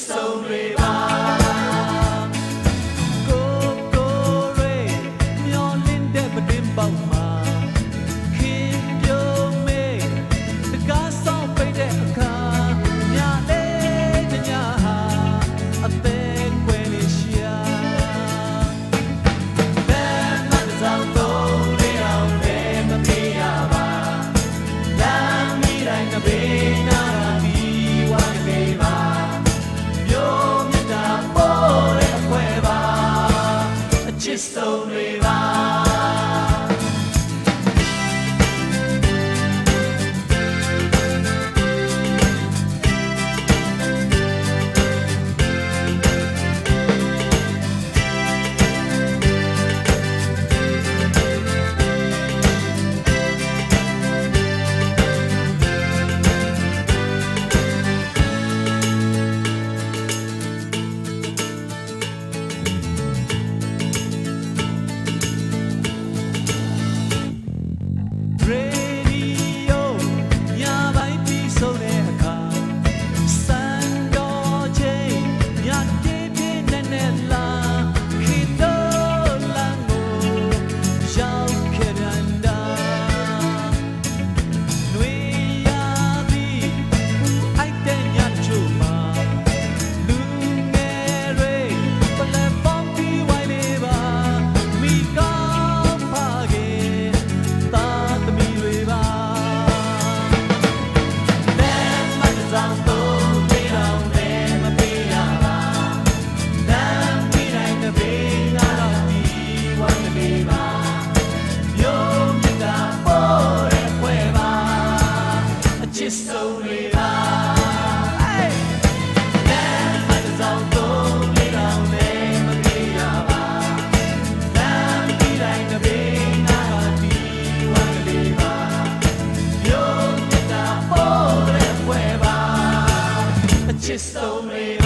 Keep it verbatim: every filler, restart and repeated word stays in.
ဆုံးတွေပါကိုကိုရေမျောလင်းတဲ့ပတင်းပေါက်မှာခင်ပြုံးမေးတကားဆောင်ပိတ်တဲ့အခါညလေးတညဟာအသေးကွယ်နေရှာဘယ်မှမဆောင်တော့လေအောင်လည်းမပြေးရပါလမ်းမိတိုင်းကဘေးနာဒီဝမ်းလေးပါမျိုးမြတ်တာပေါ်တဲ့အခွဲပါအချစ်ဆုံးတွေပါဆုံးတွေပါလမ်းမတစ်စောင်းတော့လေးတောင်လည်းမပြေးရပါလမ်းပြီးတိုင်းကဘေးနာဒီဝမ်းလေးပါမျိုးမြတ်တာပေါ်တဲ့ပွဲပါအချစ်ဆုံးတွေ